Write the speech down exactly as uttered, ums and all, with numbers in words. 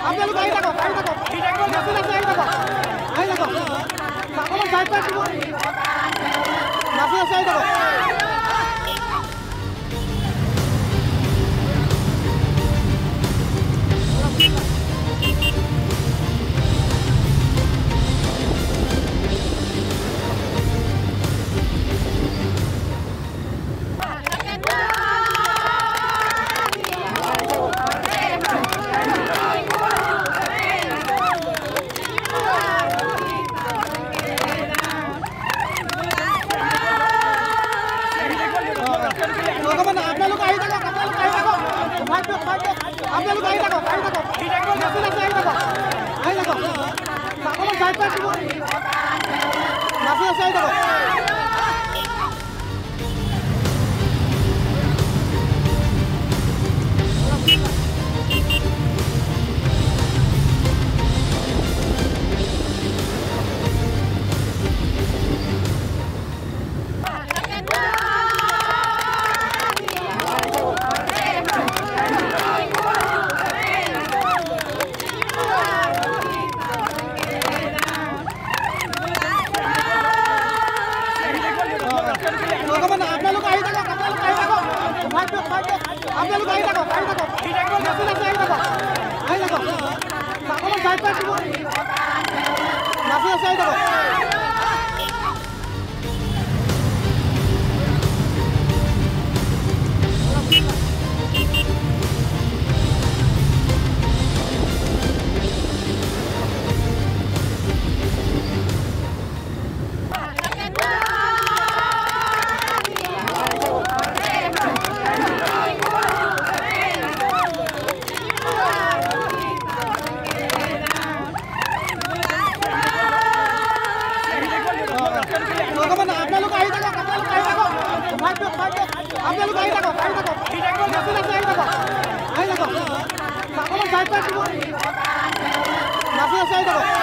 আপোনালোক আহি থাকক আহি থাকক নাচি নাচি আহি থাকক আহি থাকক অকণমান চাইড পাই দিব নাচি নাচি আহি থাকক আপোনালোক আহি থাকক আহি থাকক নাচি নাচি আহি থাকক আহি থাকক অকণমান চাইড পাই দিব নাচি নাচি আহি থাকক আপোনালোক আহি থাকক আপোনালোক আহি থাকক আহি থাকক নাচি নাচি আহি থাকক আহি থাকক অকণমান চাইড পাই দিব নাচি নাচি আহি থাকক আপোনালোক আহি থাকক আপোনালোক আহি থাকক আহি থাকক নাচি নাচি আহি থাকক আহি থাকক অকণমান চাইড পাই দিব নাচি নাচি আহি থাকক